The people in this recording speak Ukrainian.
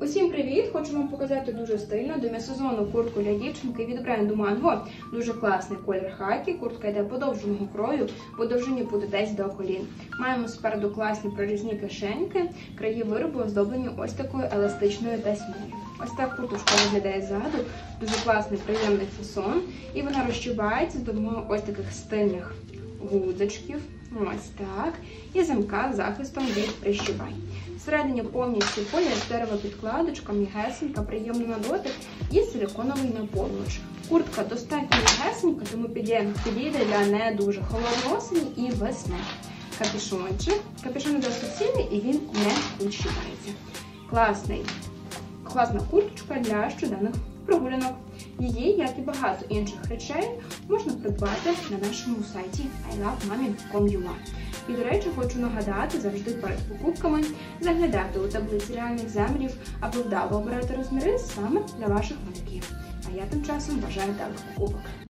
Усім привіт! Хочу вам показати дуже стильну демісезонну куртку для дівчинки від бренду Mango. Дуже класний колір хакі. Куртка йде подовженого крою, по довжині буде десь до колін. Маємо спереду класні прорізні кишеньки, краї виробу оздоблені ось такою еластичною тесьмою. Ось так курточка виглядає ззаду, дуже класний приємний фасон. І вона розчібається з допомогою ось таких стильних гудзичків. Ось так. І замка з захистом від прищібань. Всередині повністю колір з дерева-підкладочка, м'ягесенька, приємна на дотик і силиконовий наповнювач. Куртка достатньо м'ягесенька, тому підійде для не дуже холодної осені і весни. Капюшончик. Капюшон йде суцільний і він не відщіпається. Класна курточка для щоденних прогулянок. Її, як і багато інших речей, можна придбати на нашому сайті ilovemami.com.ua. І, до речі, хочу нагадати завжди перед покупками заглядати у таблиці реальних замірів, аби вдало обирати розміри саме для ваших малюків. А я тим часом бажаю вдалих покупок.